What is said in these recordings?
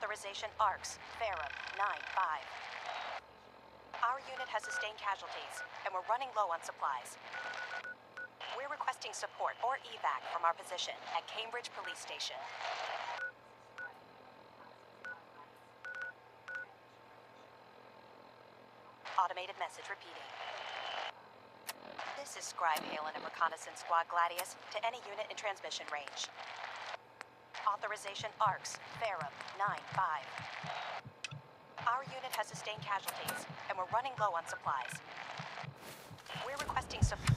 Authorization ARCS, Ferrum 9-5. Our unit has sustained casualties, and we're running low on supplies. We're requesting support or evac from our position at Cambridge Police Station. Automated message repeating. This is Scribe Halen of Reconnaissance Squad Gladius to any unit in transmission range. Authorization ARCS, Ferrum 9-5. Our unit has sustained casualties, and we're running low on supplies. We're requesting support.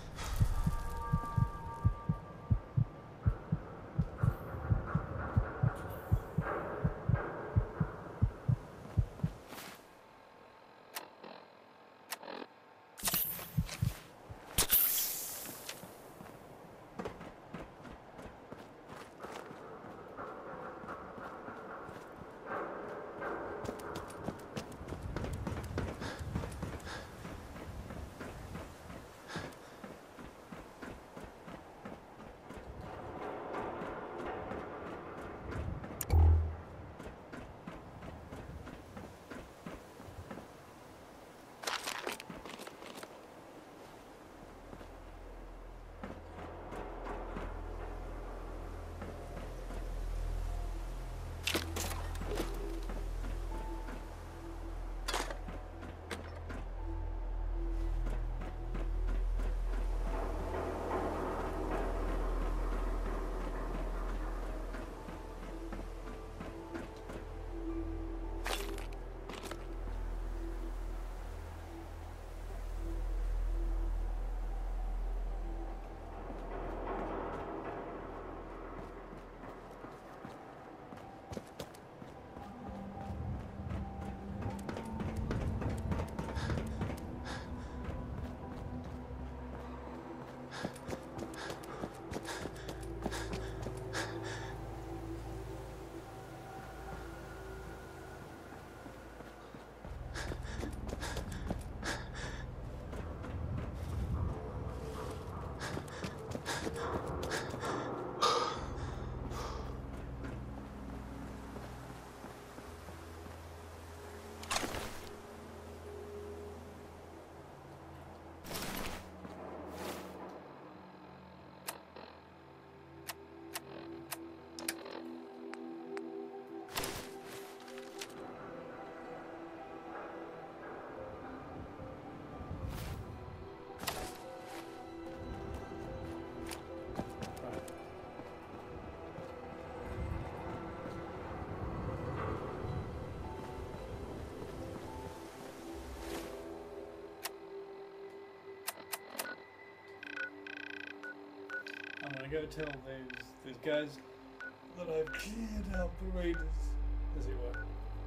I'm gonna go tell those guys that I've cleared out the raiders, as it were.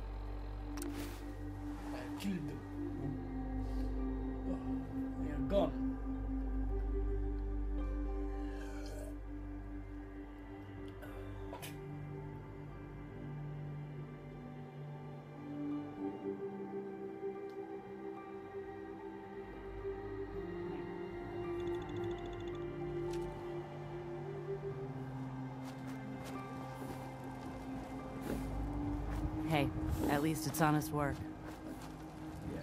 I've killed them. Oh, they are gone. Hey, at least it's honest work. Yeah.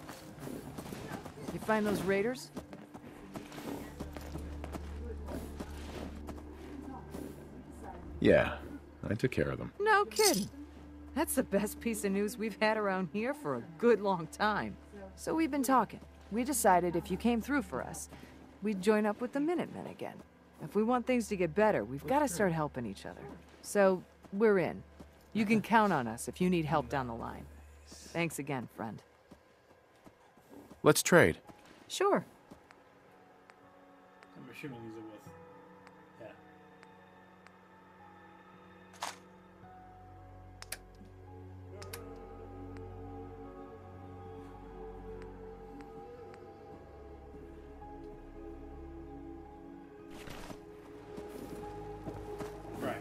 You find those raiders? Yeah, I took care of them. No kidding. That's the best piece of news we've had around here for a good long time. So we've been talking. We decided if you came through for us, we'd join up with the Minutemen again. If we want things to get better, we've got to start helping each other. So, we're in. You can count on us if you need help down the line. Thanks again, friend. Let's trade. Sure. I'm assuming these are worth. Yeah. Right.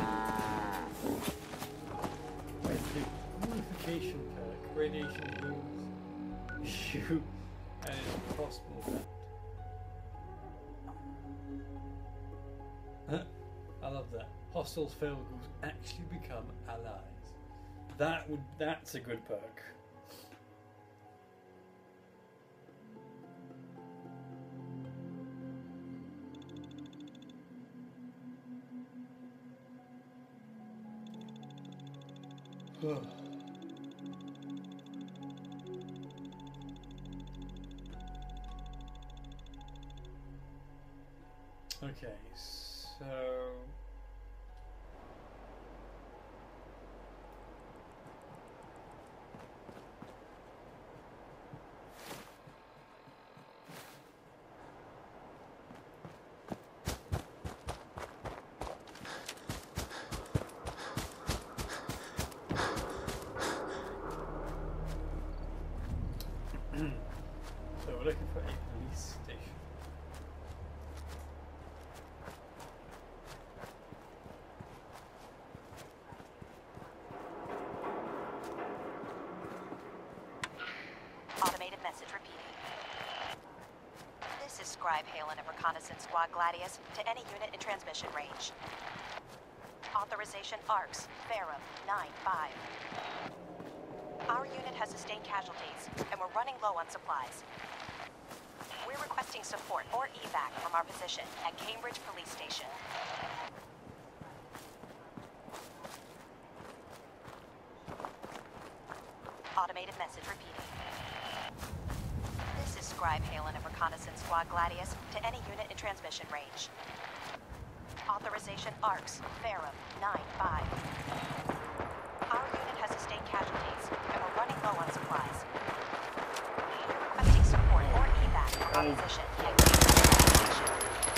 Unification perk, radiation heals, shoot, and it's possible that. I love that. Hostile failed groups actually become allies. That's a good perk. Okay, so we're looking for a police station. Automated message repeating. This is Scribe Halen of Reconnaissance Squad Gladius to any unit in transmission range. Authorization ARCS, Ferrum 9-5. Our unit has sustained casualties, and we're running low on supplies. We're requesting support or evac from our position at Cambridge Police Station. Automated message repeating. This is Scribe Halen of Reconnaissance Squad Gladius to any unit in transmission range. Authorization ARCS, Ferrum 9-5. Our unit has sustained casualties, and we're running low on supplies. We're requesting support or evac from our position at Cambridge Police Station.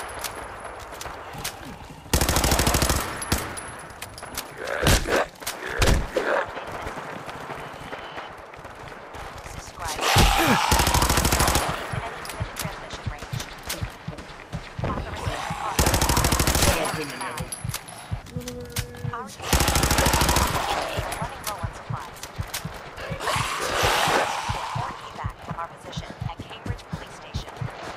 This is Scribe. In any unit in transmission range. Authorization ARCS. Our unit is running low on supplies. Or evac from our position at Cambridge Police Station.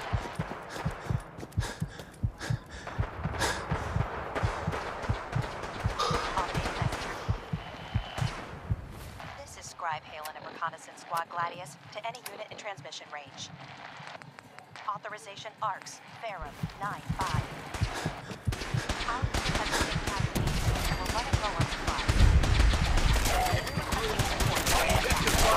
Automated message repeating. This is Scribe Halen of Reconnaissance Squad Gladius to any unit in transmission range. Authorization ARCS, Ferrum 9-5. Our unit has sustained casualties, and we're running low on supplies. We're requesting support or evac from our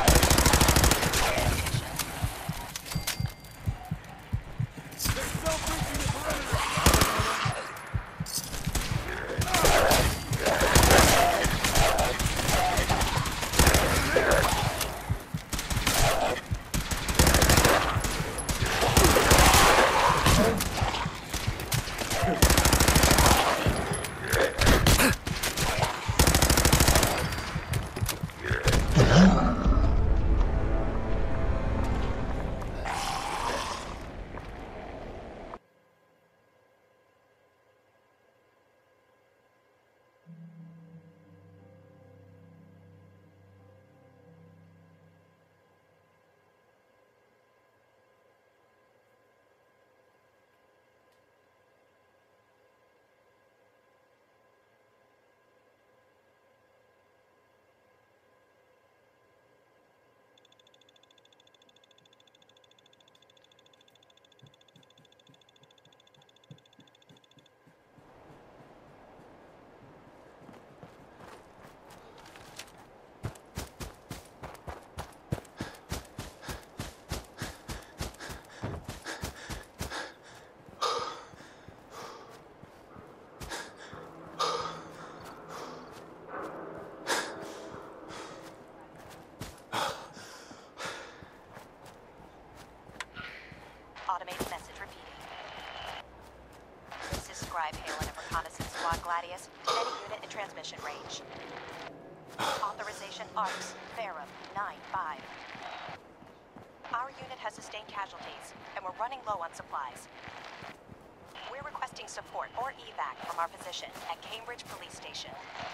Automated message repeating. This is Scribe Halen of Reconnaissance Squad Gladius to any unit in transmission range. Authorization ARCS, Ferrum 9-5. Our unit has sustained casualties, and we're running low on supplies. We're requesting support or evac from our position at Cambridge Police Station.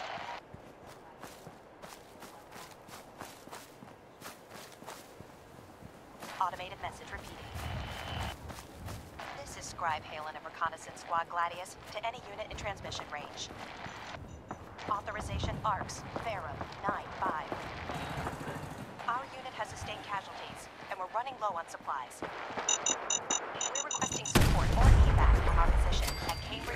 Automated message repeating. This is Scribe Halen of Reconnaissance Squad Gladius to any unit in transmission range. Authorization ARCS, Ferrum 9-5. casualties, and we're running low on supplies. We're requesting support or evac from our position at Cambridge.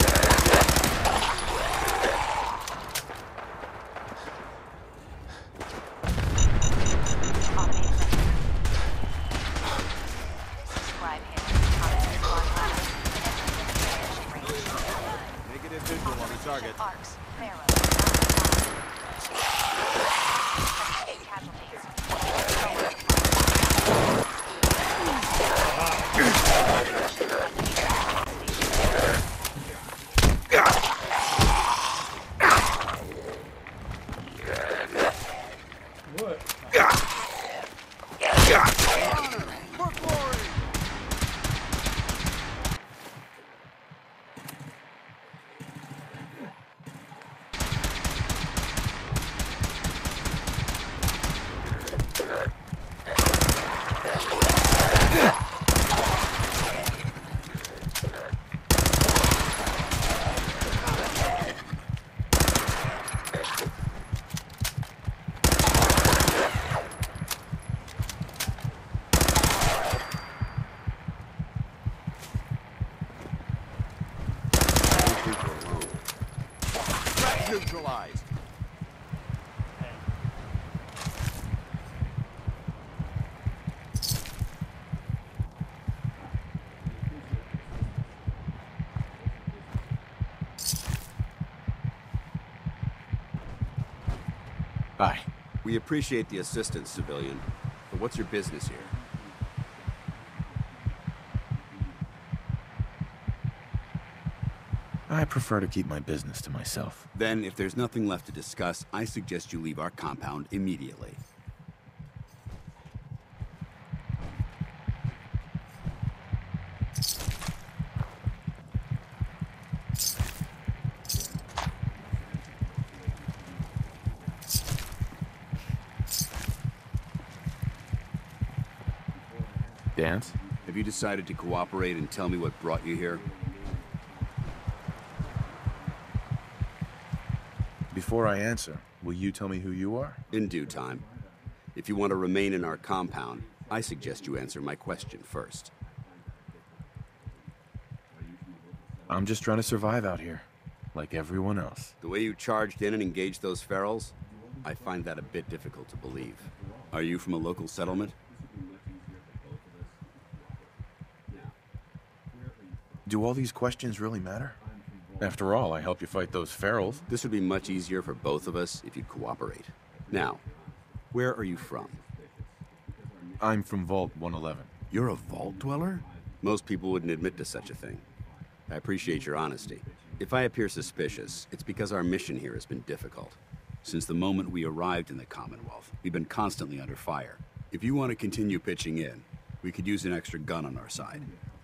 Negative visual on the target. Arcs, Pharaoh. What? For glory! Threat neutralized. Hi. We appreciate the assistance, civilian. But what's your business here? I prefer to keep my business to myself. Then, if there's nothing left to discuss, I suggest you leave our compound immediately. Dance? Have you decided to cooperate and tell me what brought you here? Before I answer, will you tell me who you are? In due time. If you want to remain in our compound, I suggest you answer my question first. I'm just trying to survive out here, like everyone else. The way you charged in and engaged those ferals, I find that a bit difficult to believe. Are you from a local settlement? Do all these questions really matter? After all, I helped you fight those ferals. This would be much easier for both of us if you'd cooperate. Now, where are you from? I'm from Vault 111. You're a vault dweller? Most people wouldn't admit to such a thing. I appreciate your honesty. If I appear suspicious, it's because our mission here has been difficult. Since the moment we arrived in the Commonwealth, we've been constantly under fire. If you want to continue pitching in, we could use an extra gun on our side.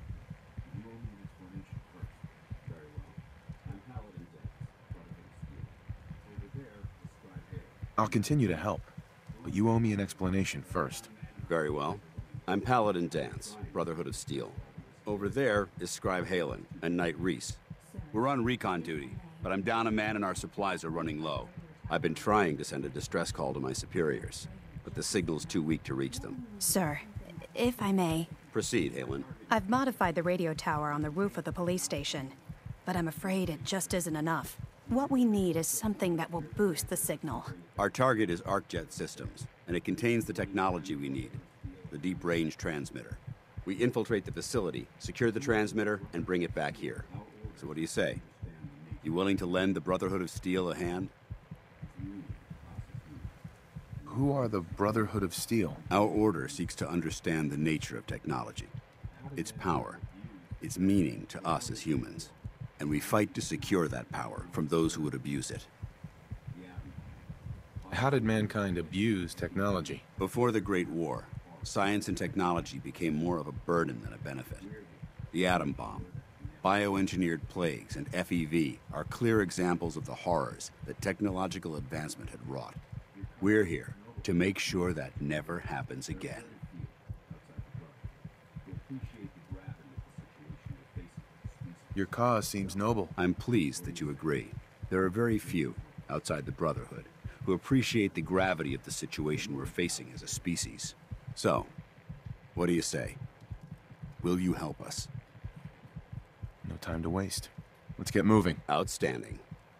I'll continue to help, but you owe me an explanation first. Very well. I'm Paladin Danse, Brotherhood of Steel. Over there is Scribe Halen and Knight Reese. We're on recon duty, but I'm down a man and our supplies are running low. I've been trying to send a distress call to my superiors, but the signal's too weak to reach them. Sir, if I may, Proceed, Halen. I've modified the radio tower on the roof of the police station, but I'm afraid it just isn't enough. What we need is something that will boost the signal. Our target is ArcJet Systems, and it contains the technology we need, the deep-range transmitter. We infiltrate the facility, secure the transmitter, and bring it back here. So what do you say? You willing to lend the Brotherhood of Steel a hand? Who are the Brotherhood of Steel? Our order seeks to understand the nature of technology, its power, its meaning to us as humans, and we fight to secure that power from those who would abuse it. How did mankind abuse technology? Before the Great War, science and technology became more of a burden than a benefit. The atom bomb, bioengineered plagues, and FEV are clear examples of the horrors that technological advancement had wrought. We're here to make sure that never happens again. Your cause seems noble. I'm pleased that you agree. There are very few, outside the Brotherhood, who appreciate the gravity of the situation we're facing as a species. So, what do you say? Will you help us? No time to waste. Let's get moving. Outstanding.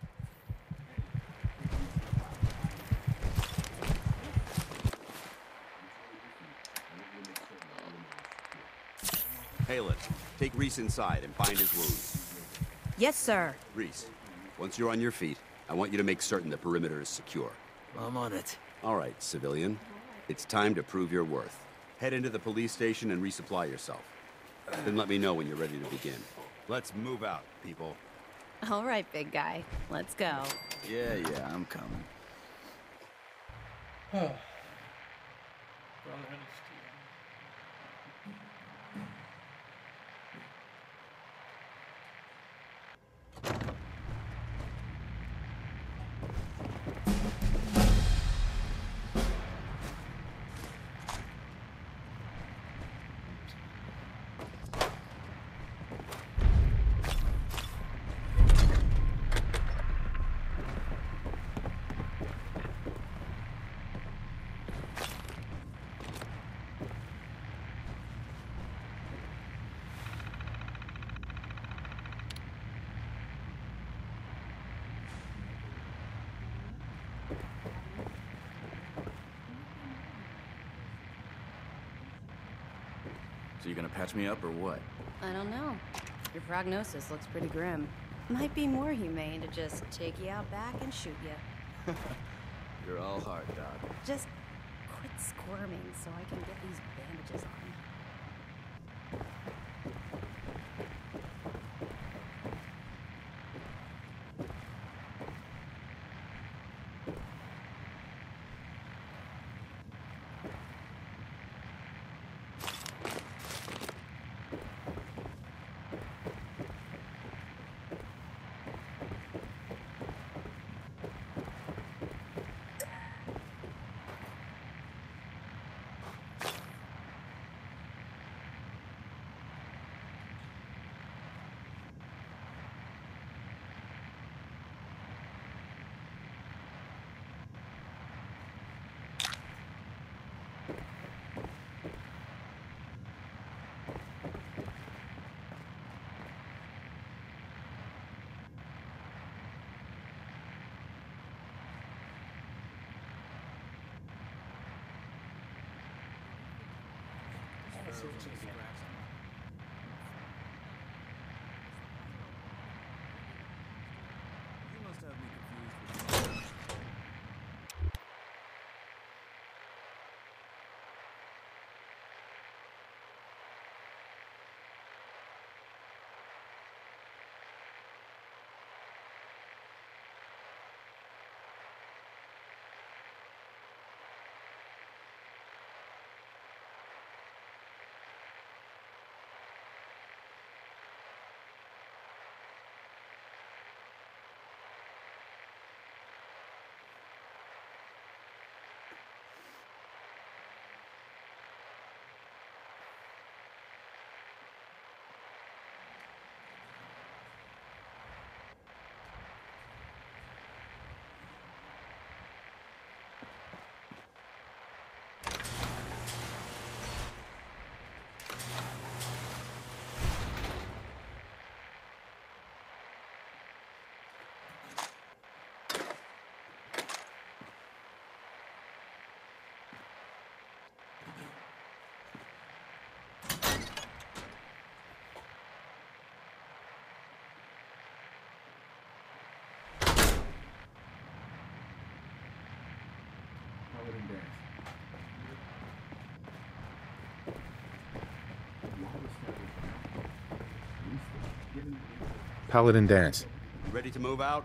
Halen, take Reese inside and bind his wounds. Yes, sir. Reese, once you're on your feet, I want you to make certain the perimeter is secure. I'm on it. All right, civilian. It's time to prove your worth. Head into the police station and resupply yourself. Then let me know when you're ready to begin. Let's move out, people. All right, big guy. Let's go. Yeah, I'm coming. Brotherhood of Steel. So you gonna patch me up or what? I don't know. Your prognosis looks pretty grim. Might be more humane to just take you out back and shoot you. You're all heart, Doc. Just quit squirming so I can get these bandages on. You must have me confused with... Paladin Dance. You ready to move out?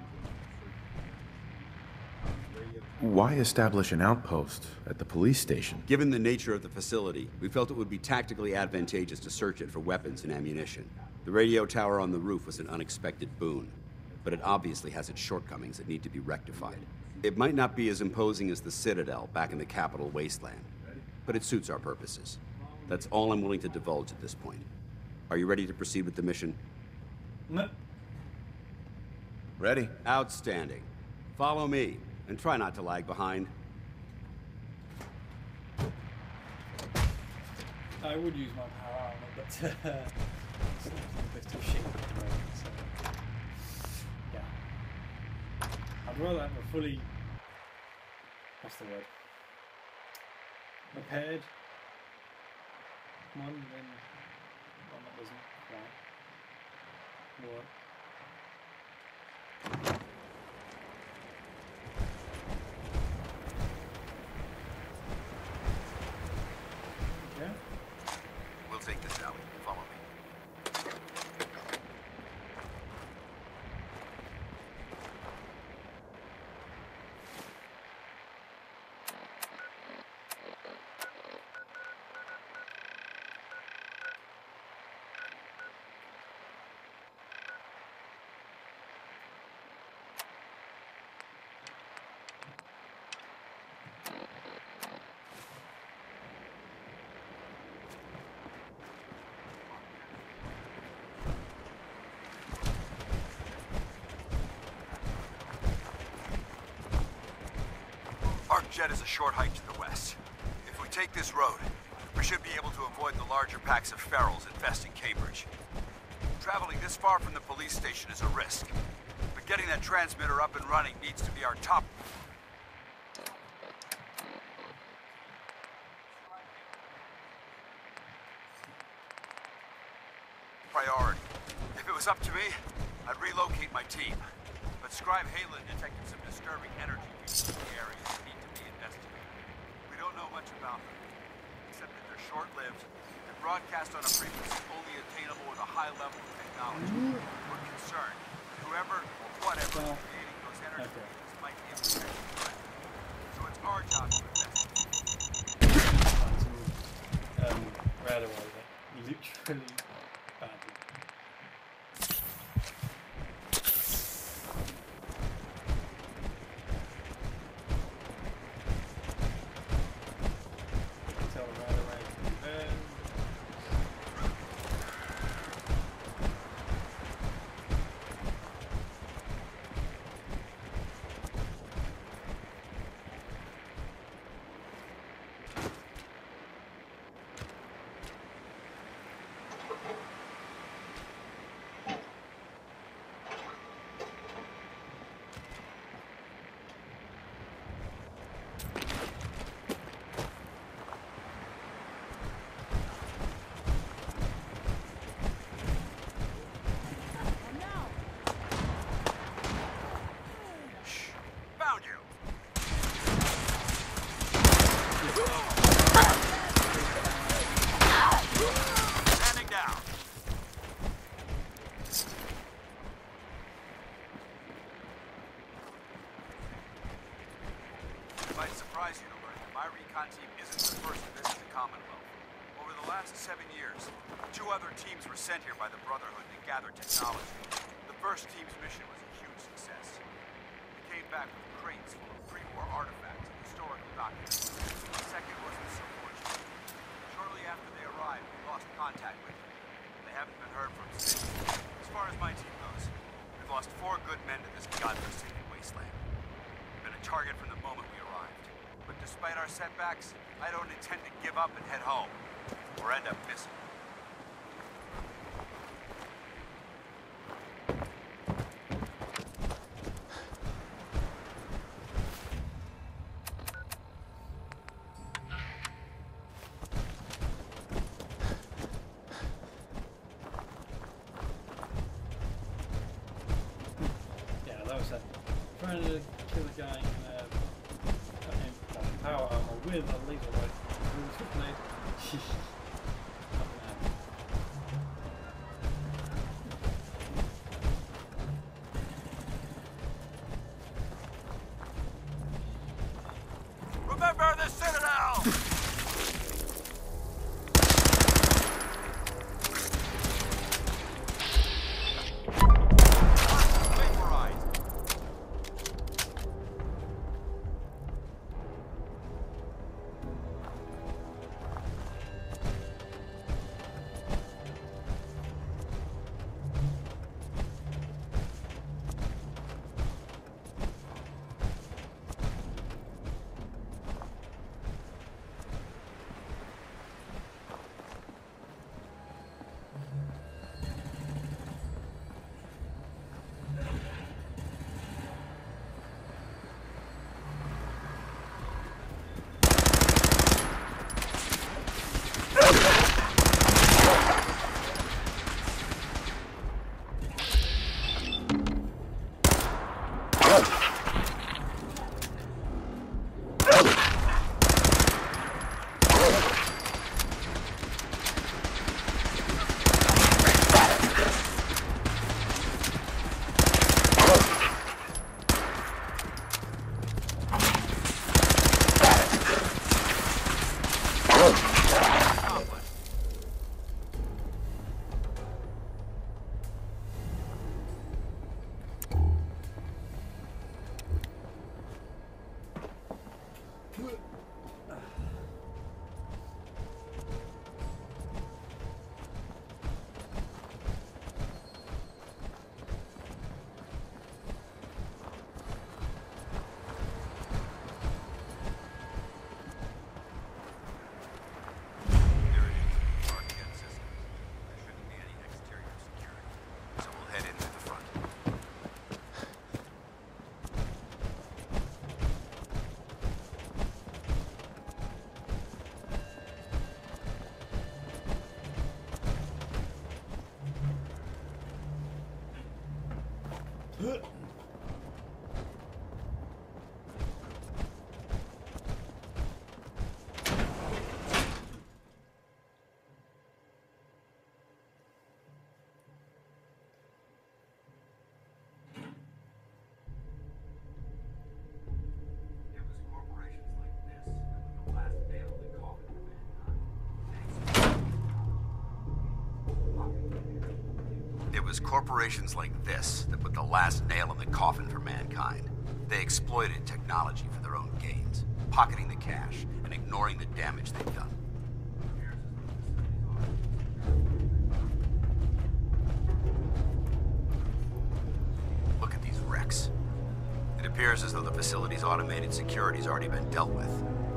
Why establish an outpost at the police station? Given the nature of the facility, we felt it would be tactically advantageous to search it for weapons and ammunition. The radio tower on the roof was an unexpected boon, but it obviously has its shortcomings that need to be rectified. It might not be as imposing as the Citadel back in the capital wasteland, but it suits our purposes. That's all I'm willing to divulge at this point. Are you ready to proceed with the mission? No. Ready? Outstanding. Follow me, and try not to lag behind. I would use my power armor, but it's not a bit too shaky at the moment, so yeah. I'd rather have a fully, what's the word, repaired one than one that doesn't quite work. Yeah. We'll take this alley. Follow me. Jet is a short hike to the west. If we take this road, we should be able to avoid the larger packs of ferals infesting Cambridge. Traveling this far from the police station is a risk, but getting that transmitter up and running needs to be our top priority. If it was up to me, I'd relocate my team. But Scribe Halen detected some disturbing energy in the area that need to be investigated. We don't know much about them, except that they're short-lived and broadcast on a frequency only attainable with a high level of technology. We're concerned that whoever or whatever is creating those energy fields might be a potential threat. So it's our job to investigate. Right away, literally badly. Sent here by the Brotherhood to gather technology. The first team's mission was a huge success. They came back with crates full of pre-war artifacts and historical documents. The second wasn't so fortunate. Shortly after they arrived, we lost contact with them. They haven't been heard from since. As far as my team goes, we've lost 4 good men to this godforsaken wasteland. We've been a target from the moment we arrived. But despite our setbacks, I don't intend to give up and head home, or end up missing. Trying to kill a guy in power armor with a laser rifle. Remember the Citadel! It was corporations like this that put the last nail in the coffin for mankind. They exploited technology for their own gains, pocketing the cash and ignoring the damage they've done. Look at these wrecks. It appears as though the facility's automated security's already been dealt with.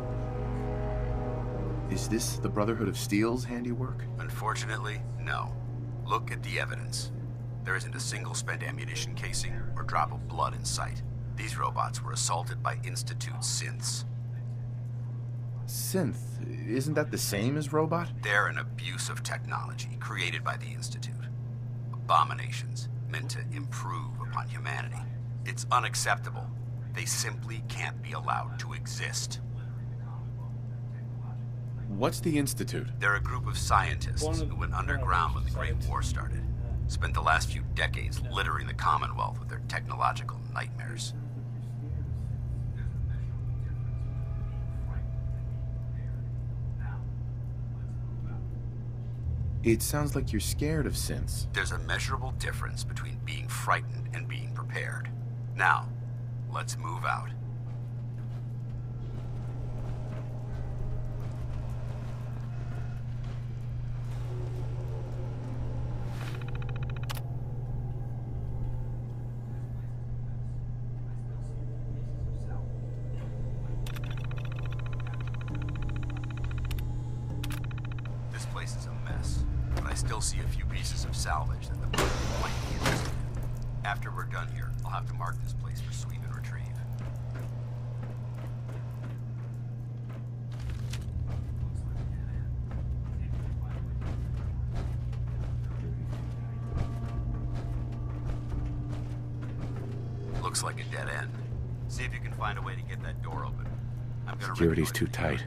Is this the Brotherhood of Steel's handiwork? Unfortunately, no. Look at the evidence. There isn't a single spent ammunition casing or drop of blood in sight. These robots were assaulted by Institute synths. Synth? Isn't that the same as robot? They're an abuse of technology created by the Institute. Abominations meant to improve upon humanity. It's unacceptable. They simply can't be allowed to exist. What's the Institute? They're a group of scientists who went underground when the Great War started. Spent the last few decades littering the Commonwealth with their technological nightmares. It sounds like you're scared of synths. There's a measurable difference between being frightened and being prepared. Now, let's move out. This place is a mess, but I still see a few pieces of salvage that the Brotherhood might be interested in. After we're done here, I'll have to mark this place for sweep and retrieve. Looks like a dead end. See if you can find a way to get that door open. I'm gonna Security's too tight.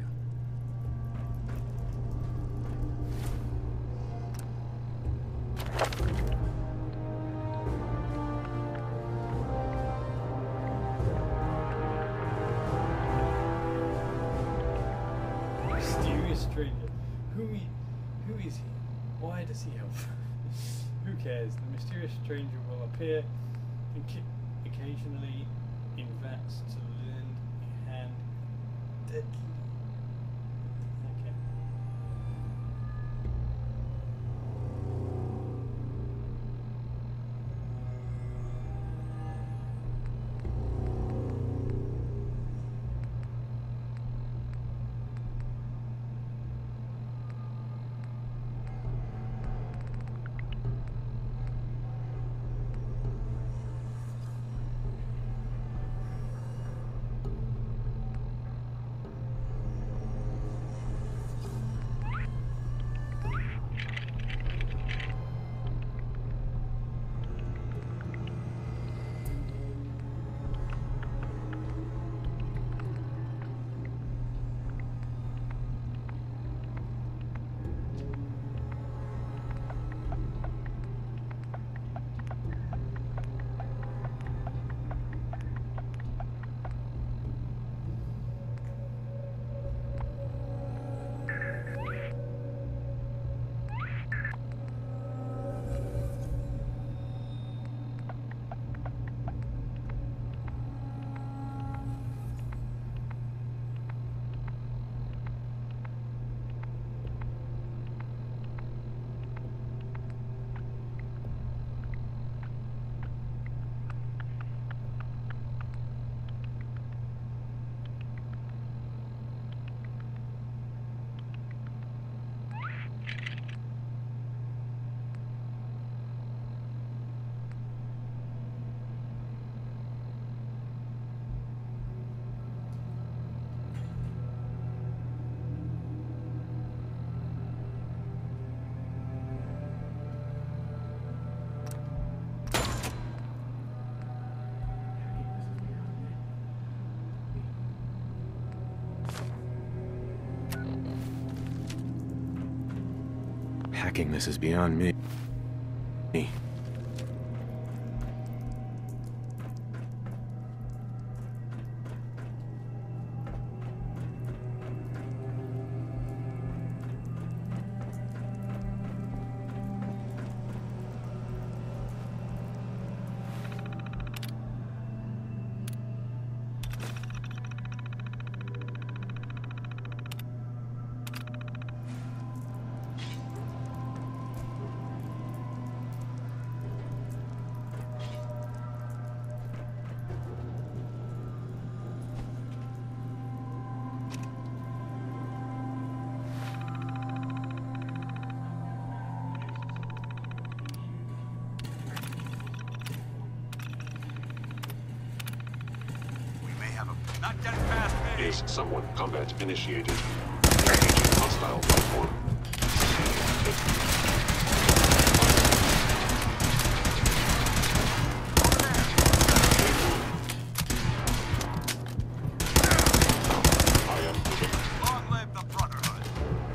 Mysterious stranger. Who is he? Why does he help? Who cares? The mysterious stranger will appear occasionally in vats to lend a hand. Deadly. Okay. Hacking this is beyond me. Not getting past me! Is someone combat initiated? Engaging hostile platform. I am moving. Long live the Brotherhood!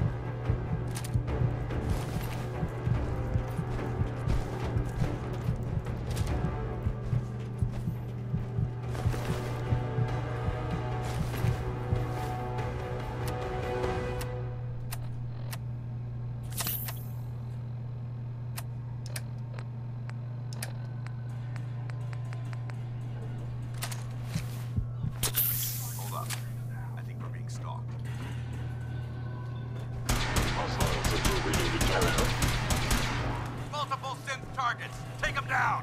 Hold up. I think we're being stalked. Hostile central reading detected. Multiple synth targets! Take them down!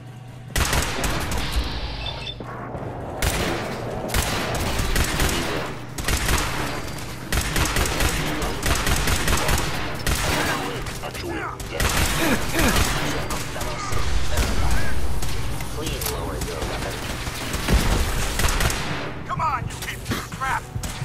Actuating death. Come on, you pieces of crap!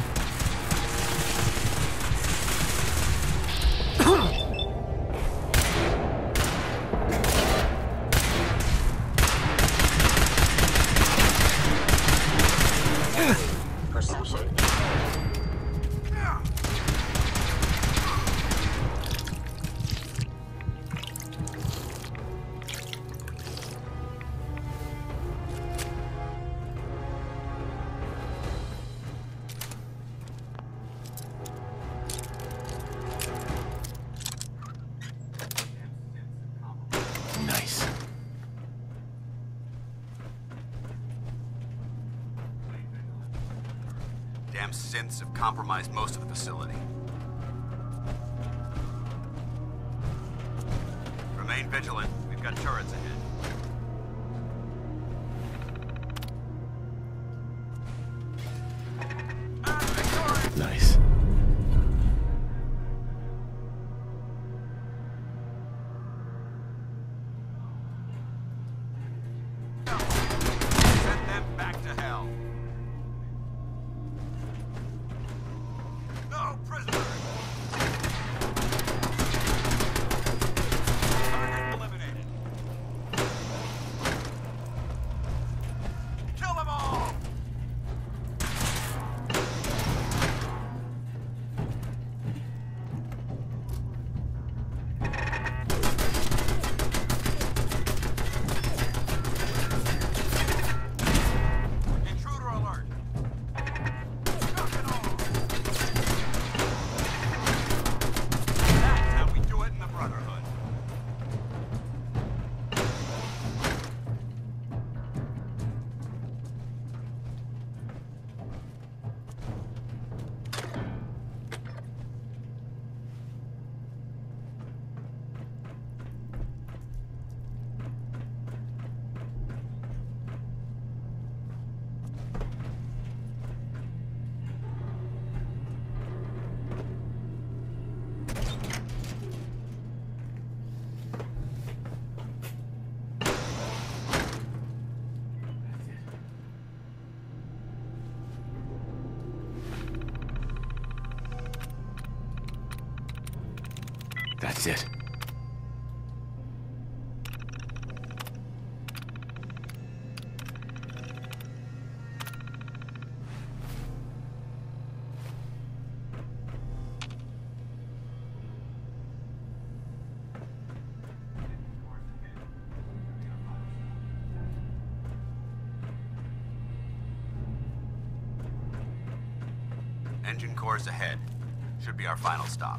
Nice. Damn synths have compromised most of the facility. Remain vigilant. We've got turrets ahead. Nice. Send them back to hell. No prisoners! Target eliminated. Kill them all! Intruder alert! Knock it off! That's how we do it in the Brotherhood. That's it. Engine cores ahead. Should be our final stop.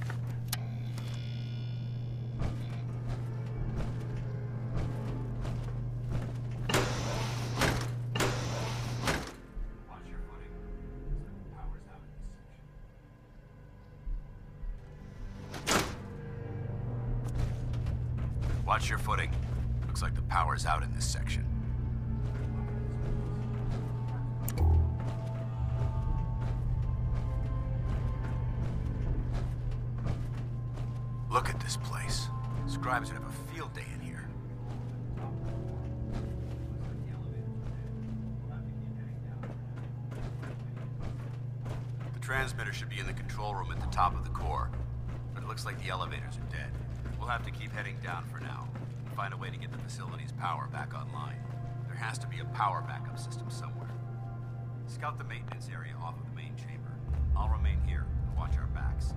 Watch your footing. Power's out in this section. Watch your footing. Looks like the power's out in this section. Look at this place. Scribes would have a field day in here. The transmitter should be in the control room at the top of the core, but it looks like the elevators are dead. We'll have to keep heading down for now and find a way to get the facility's power back online. There has to be a power backup system somewhere. Scout the maintenance area off of the main chamber. I'll remain here and watch our backs.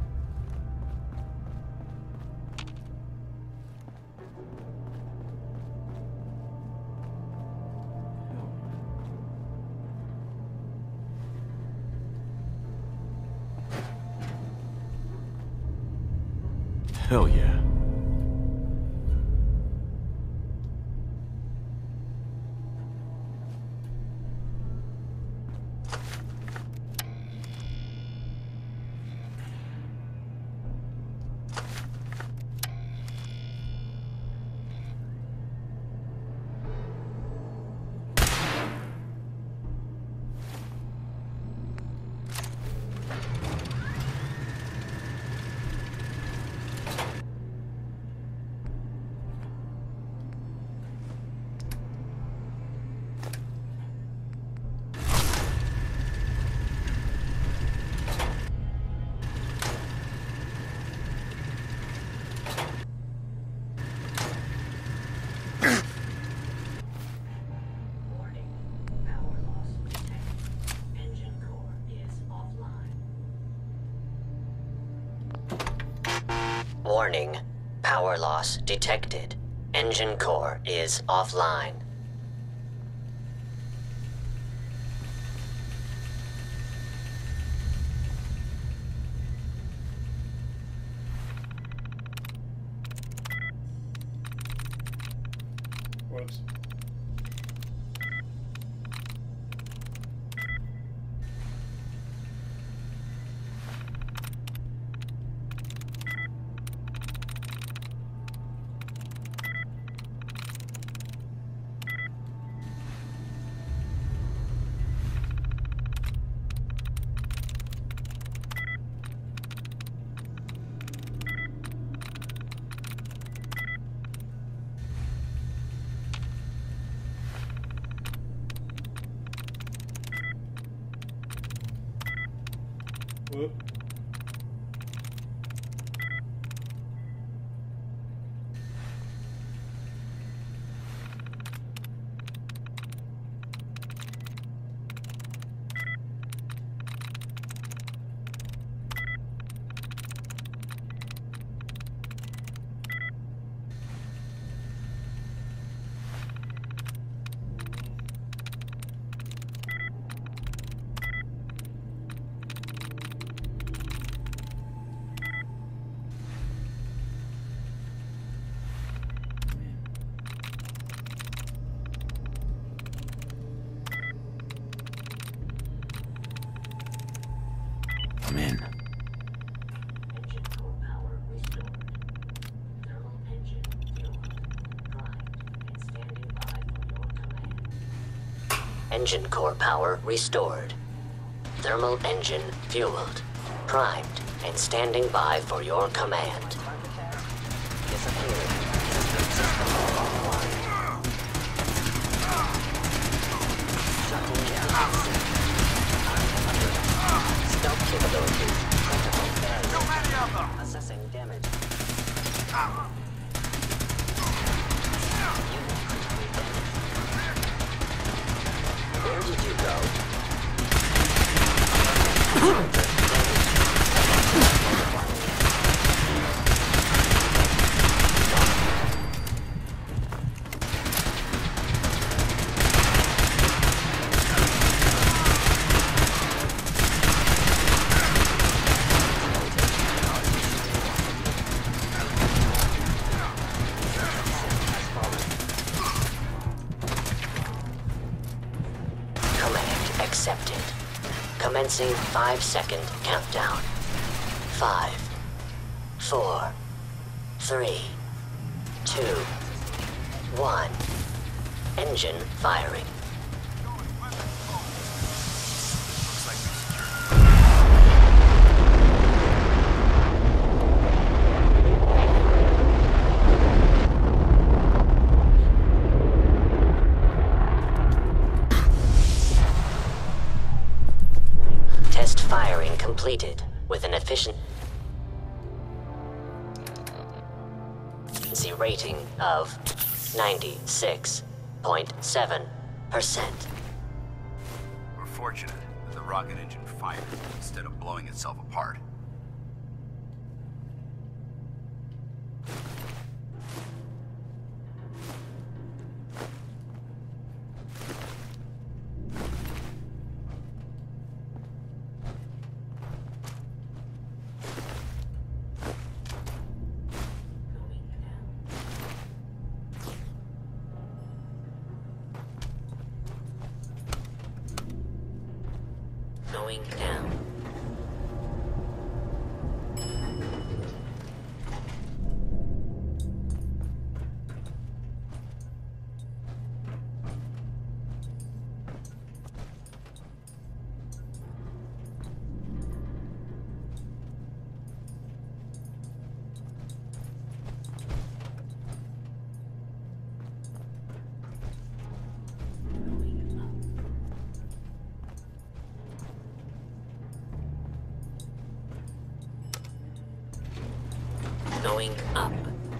Hell yeah. Warning. Power loss detected. Engine core is offline. Whoops. Whoop. I'm in. Engine core power restored. Thermal engine fueled, primed, and standing by for your command. Engine core power restored. Thermal engine fueled, primed, and standing by for your command. Disappearing. Shutting down. Stealth capabilities. Critical failure. Too many of them! Assessing damage. Where did you go? Commencing 5-second countdown. 5, 4, 3, 2, 1. Engine firing. Test firing completed with an efficiency rating of 96.7%. We're fortunate that the rocket engine fired instead of blowing itself apart. Going down. Going up.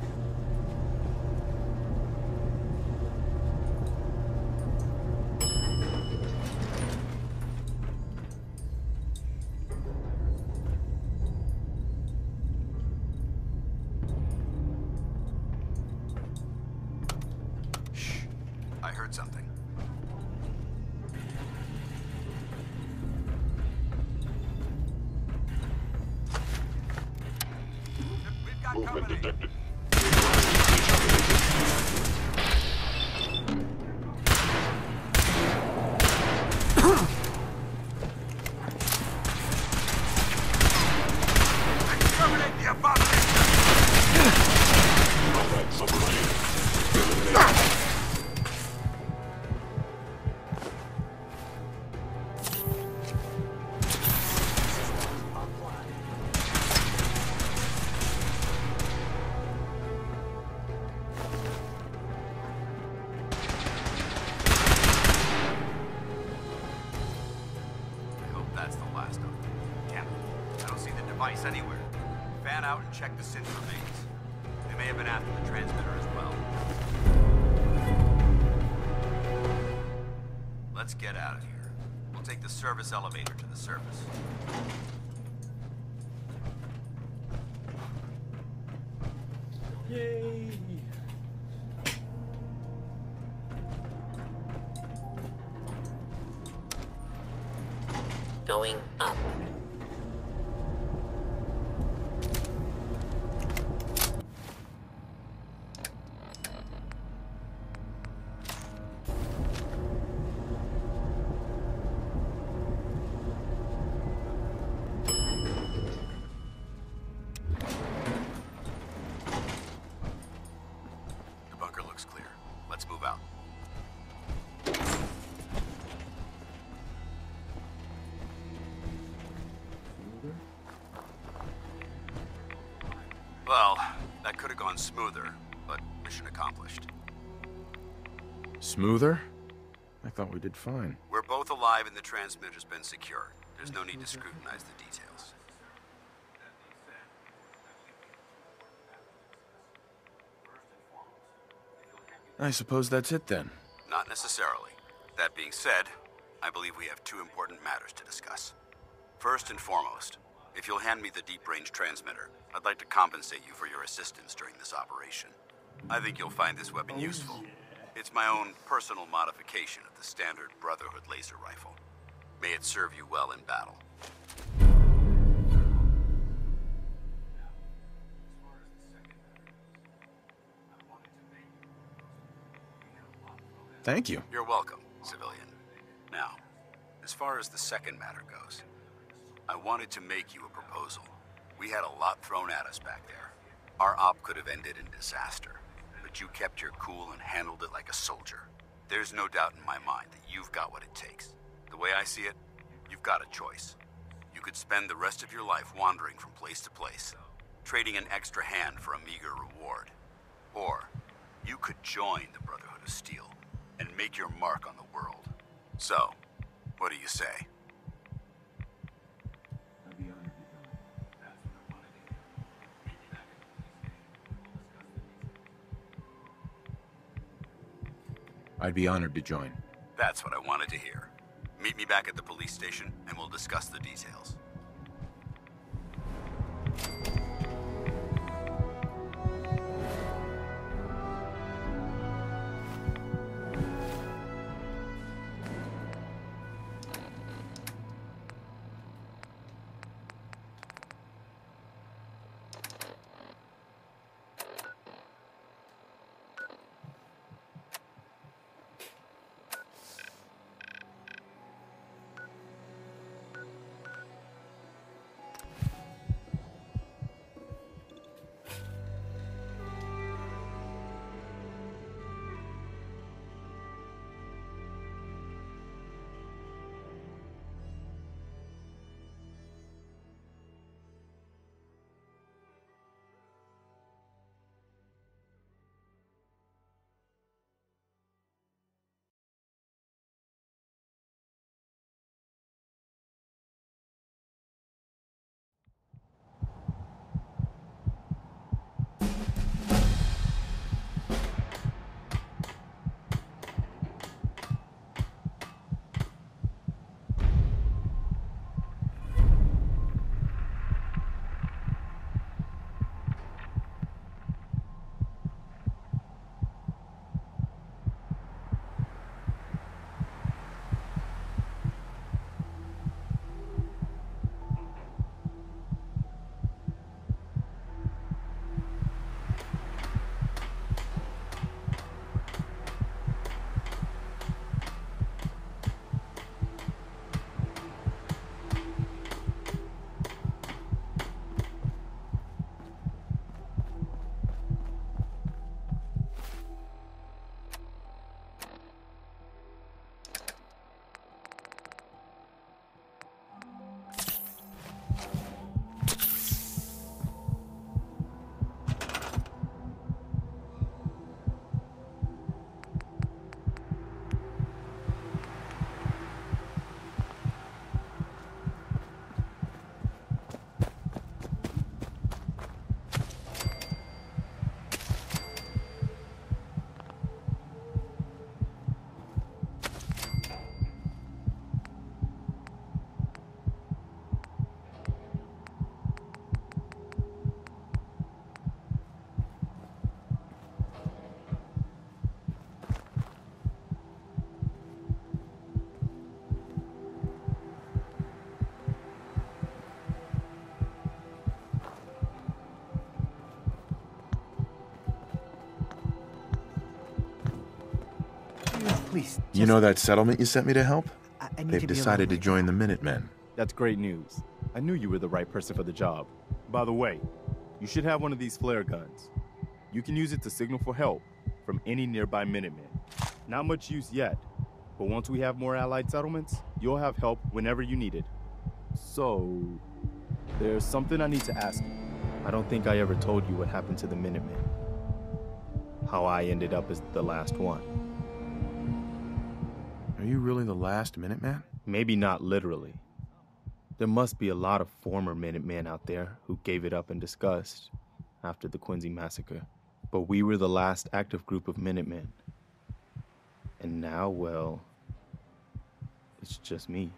Shh. I heard something. Movement detected. Exterminate the abomination! Combat submarine. Eliminated. I hope that's the last of them. Damn it. I don't see the device anywhere. Fan out and check the synth remains. They may have been after the transmitter as well. Let's get out of here. We'll take the service elevator to the surface. Yay! Going up. The bunker looks clear. Let's move out. Well, that could have gone smoother, but mission accomplished. Smoother? I thought we did fine. We're both alive and the transmitter's been secured. There's no need to scrutinize the details. I suppose that's it then. Not necessarily. That being said, I believe we have two important matters to discuss. First and foremost, if you'll hand me the deep-range transmitter, I'd like to compensate you for your assistance during this operation. I think you'll find this weapon useful. It's my own personal modification of the standard Brotherhood laser rifle. May it serve you well in battle. Thank you. You're welcome, civilian. Now, as far as the second matter goes, I wanted to make you a proposal. We had a lot thrown at us back there. Our op could have ended in disaster, but you kept your cool and handled it like a soldier. There's no doubt in my mind that you've got what it takes. The way I see it, you've got a choice. You could spend the rest of your life wandering from place to place, trading an extra hand for a meager reward. Or you could join the Brotherhood of Steel and make your mark on the world. So, what do you say? I'd be honored to join. That's what I wanted to hear. Meet me back at the police station, and we'll discuss the details. Please. You know that settlement you sent me to help? I need They've to be decided to alone join the Minutemen. That's great news. I knew you were the right person for the job. By the way, you should have one of these flare guns. You can use it to signal for help from any nearby Minutemen. Not much use yet, but once we have more allied settlements, you'll have help whenever you need it. So, there's something I need to ask you. I don't think I ever told you what happened to the Minutemen. How I ended up as the last one. Are you really the last Minuteman? Maybe not literally. There must be a lot of former Minutemen out there who gave it up in disgust after the Quincy massacre. But we were the last active group of Minutemen. And now, well, it's just me.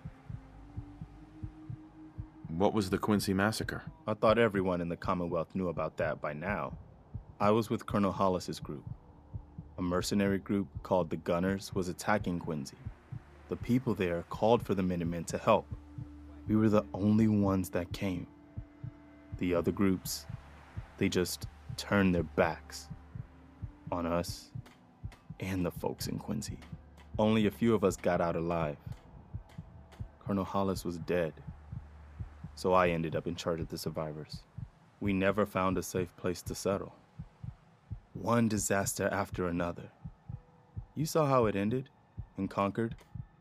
What was the Quincy massacre? I thought everyone in the Commonwealth knew about that by now. I was with Colonel Hollis's group. A mercenary group called the Gunners was attacking Quincy. The people there called for the Minutemen to help. We were the only ones that came. The other groups, they just turned their backs on us and the folks in Quincy. Only a few of us got out alive. Colonel Hollis was dead. so I ended up in charge of the survivors. We never found a safe place to settle. One disaster after another. You saw how it ended in Concord?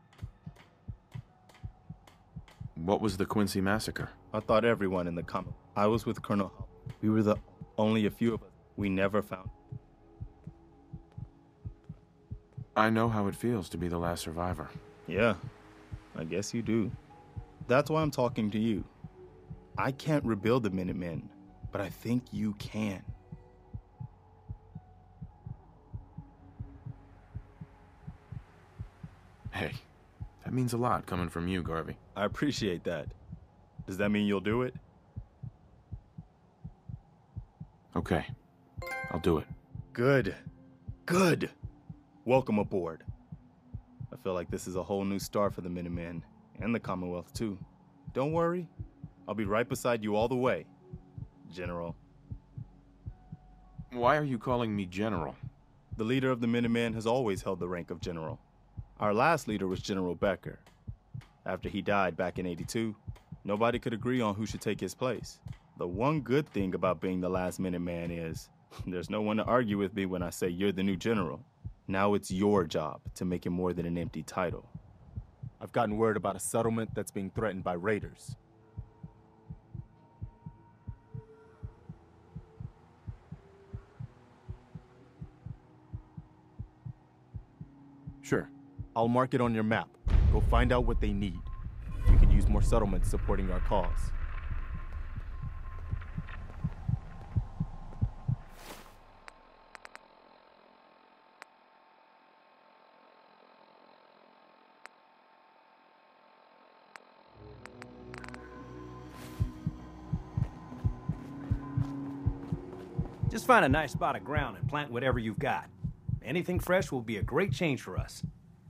What was the Quincy massacre? I thought everyone in the I was with Colonel. We were the only a few of us. We never found. I know how it feels to be the last survivor. Yeah, I guess you do. That's why I'm talking to you. I can't rebuild the Minutemen, but I think you can. Hey, that means a lot coming from you, Garvey. I appreciate that. Does that mean you'll do it? Okay, I'll do it. Good. Good. Welcome aboard. I feel like this is a whole new start for the Minutemen, and the Commonwealth too. Don't worry, I'll be right beside you all the way, General. Why are you calling me General? The leader of the Minutemen has always held the rank of General. Our last leader was General Becker. After he died back in '82, nobody could agree on who should take his place. The one good thing about being the last Minuteman is, there's no one to argue with me when I say you're the new general. Now it's your job to make it more than an empty title. I've gotten word about a settlement that's being threatened by raiders. Sure. I'll mark it on your map. Go find out what they need. We could use more settlements supporting our cause. Just find a nice spot of ground and plant whatever you've got. Anything fresh will be a great change for us.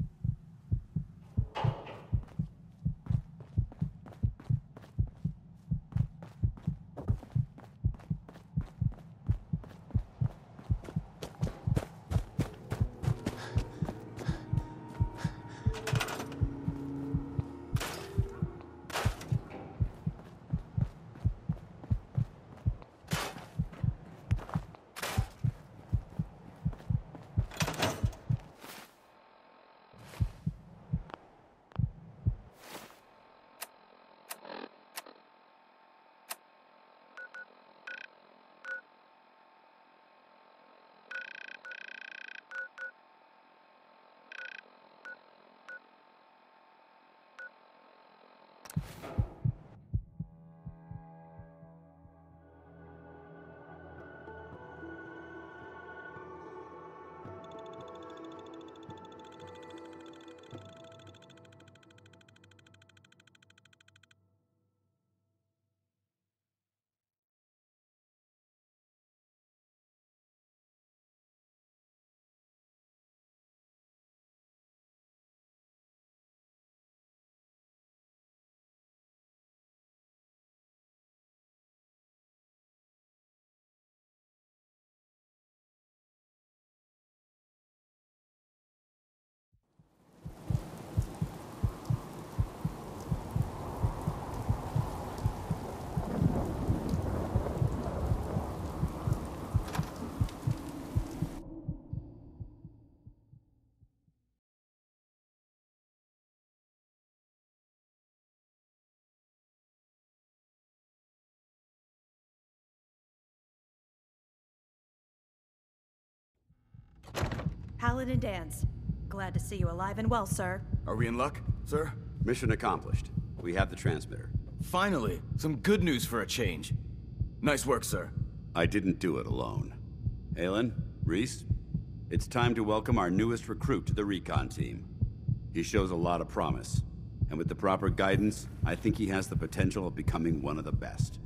Paladin Danse. Glad to see you alive and well, sir. Are we in luck, sir? Mission accomplished. We have the transmitter. Finally, some good news for a change. Nice work, sir. I didn't do it alone. Aylin, Reese, it's time to welcome our newest recruit to the recon team. He shows a lot of promise, and with the proper guidance, I think he has the potential of becoming one of the best.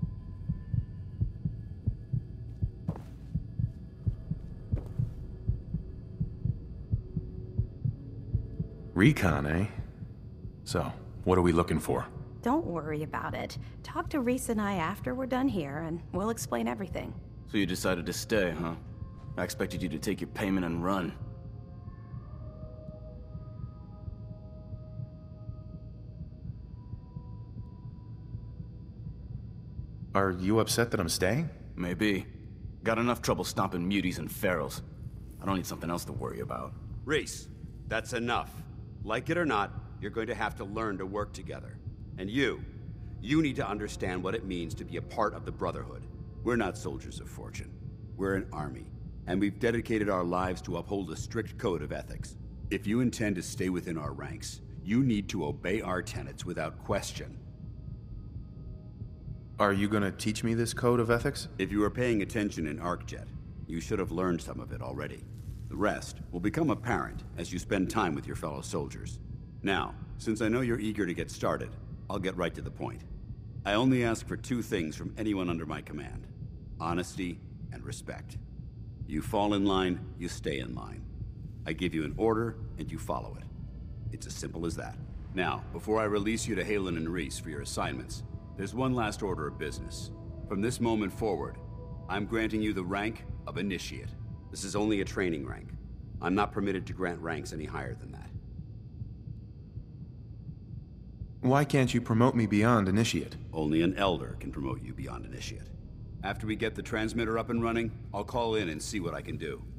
Recon, eh? So, what are we looking for? Don't worry about it. Talk to Reese and I after we're done here, and we'll explain everything. So you decided to stay, huh? I expected you to take your payment and run. Are you upset that I'm staying? Maybe. Got enough trouble stomping muties and ferals. I don't need something else to worry about. Rhys, that's enough. Like it or not, you're going to have to learn to work together. And you need to understand what it means to be a part of the Brotherhood. We're not soldiers of fortune. We're an army, and we've dedicated our lives to uphold a strict code of ethics. If you intend to stay within our ranks, you need to obey our tenets without question. Are you gonna teach me this code of ethics? If you were paying attention in ArcJet, you should have learned some of it already. The rest will become apparent as you spend time with your fellow soldiers. Now, since I know you're eager to get started, I'll get right to the point. I only ask for two things from anyone under my command: honesty and respect. You fall in line, you stay in line. I give you an order, and you follow it. It's as simple as that. Now, before I release you to Haylen and Rhys for your assignments, there's one last order of business. From this moment forward, I'm granting you the rank of Initiate. This is only a training rank. I'm not permitted to grant ranks any higher than that. Why can't you promote me beyond Initiate? Only an Elder can promote you beyond Initiate. After we get the transmitter up and running, I'll call in and see what I can do.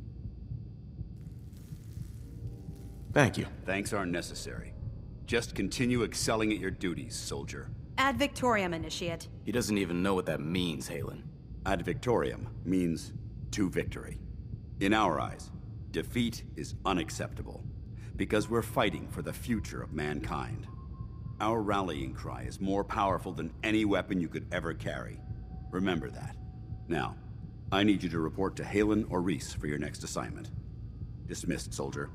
Thank you. Thanks aren't necessary. Just continue excelling at your duties, soldier. Ad Victoriam, Initiate. He doesn't even know what that means, Haylen. Ad Victoriam means to victory. In our eyes, defeat is unacceptable, because we're fighting for the future of mankind. Our rallying cry is more powerful than any weapon you could ever carry. Remember that. Now, I need you to report to Haylen or Rhys for your next assignment. Dismissed, soldier.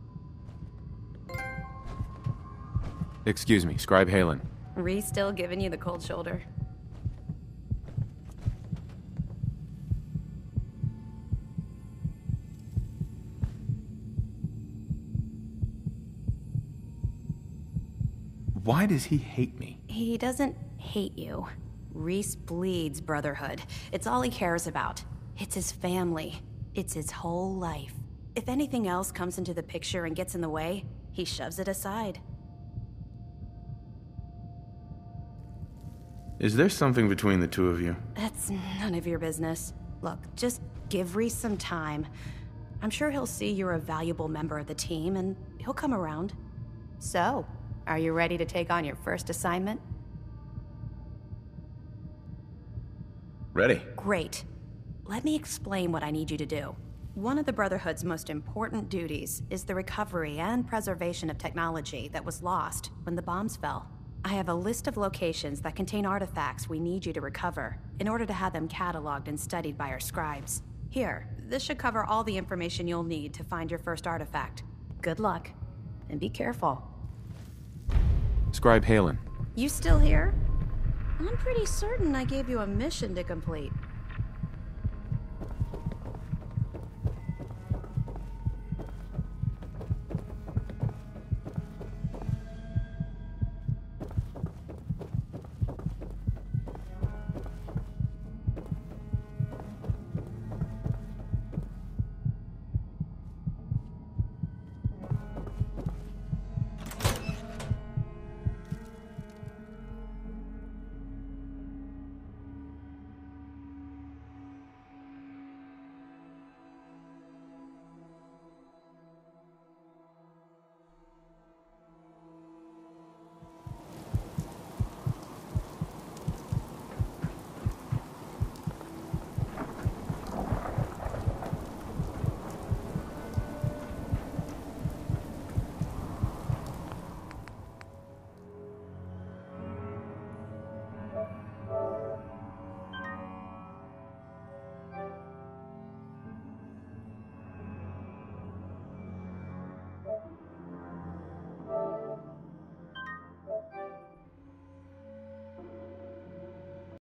Excuse me, Scribe Haylen. Rhys still giving you the cold shoulder? Why does he hate me? He doesn't hate you. Rhys bleeds Brotherhood. It's all he cares about. It's his family. It's his whole life. If anything else comes into the picture and gets in the way, he shoves it aside. Is there something between the two of you? That's none of your business. Look, just give Rhys some time. I'm sure he'll see you're a valuable member of the team, and he'll come around. So, are you ready to take on your first assignment? Ready. Great. Let me explain what I need you to do. One of the Brotherhood's most important duties is the recovery and preservation of technology that was lost when the bombs fell. I have a list of locations that contain artifacts we need you to recover in order to have them cataloged and studied by our scribes. Here, this should cover all the information you'll need to find your first artifact. Good luck, and be careful. Scribe Haylen. You still here? I'm pretty certain I gave you a mission to complete.